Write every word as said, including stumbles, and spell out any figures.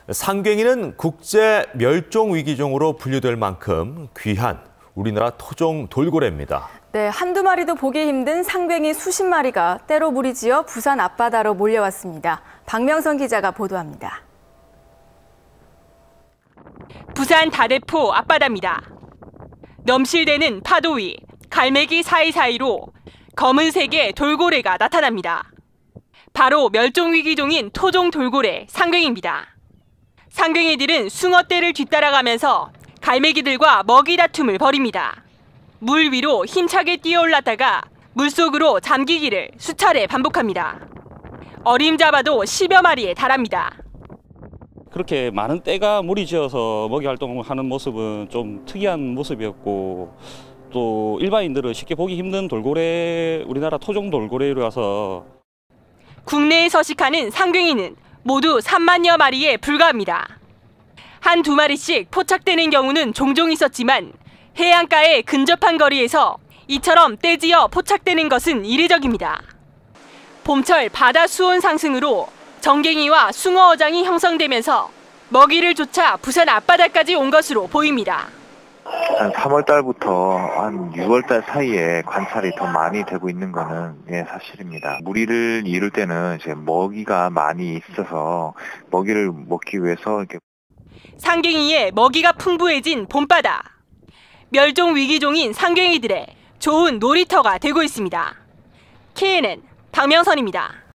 상괭이는 국제 멸종위기종으로 분류될 만큼 귀한 우리나라 토종 돌고래입니다. 네, 한두 마리도 보기 힘든 상괭이 수십 마리가 때로 무리지어 부산 앞바다로 몰려왔습니다. 박명선 기자가 보도합니다. 부산 다대포 앞바다입니다. 넘실대는 파도 위, 갈매기 사이사이로 검은색의 돌고래가 나타납니다. 바로 멸종위기종인 토종 돌고래 상괭이입니다. 상괭이들은 숭어떼를 뒤따라가면서 갈매기들과 먹이 다툼을 벌입니다. 물 위로 힘차게 뛰어올랐다가 물속으로 잠기기를 수차례 반복합니다. 어림잡아도 십여 마리에 달합니다. 그렇게 많은 떼가 무리지어서 먹이 활동을 하는 모습은 좀 특이한 모습이었고, 또 일반인들은 쉽게 보기 힘든 돌고래, 우리나라 토종 돌고래라서. 국내에 서식하는 상괭이는 모두 삼만여 마리에 불과합니다. 한 두 마리씩 포착되는 경우는 종종 있었지만 해안가의 근접한 거리에서 이처럼 떼지어 포착되는 것은 이례적입니다. 봄철 바다 수온 상승으로 정갱이와 숭어 어장이 형성되면서 먹이를 쫓아 부산 앞바다까지 온 것으로 보입니다. 한 삼월 달부터 한 유월 달 사이에 관찰이 더 많이 되고 있는 거는 예, 사실입니다. 무리를 이룰 때는 이제 먹이가 많이 있어서 먹이를 먹기 위해서 이렇게 상괭이에 먹이가 풍부해진 봄바다. 멸종 위기종인 상괭이들의 좋은 놀이터가 되고 있습니다. 케이엔엔 박명선입니다.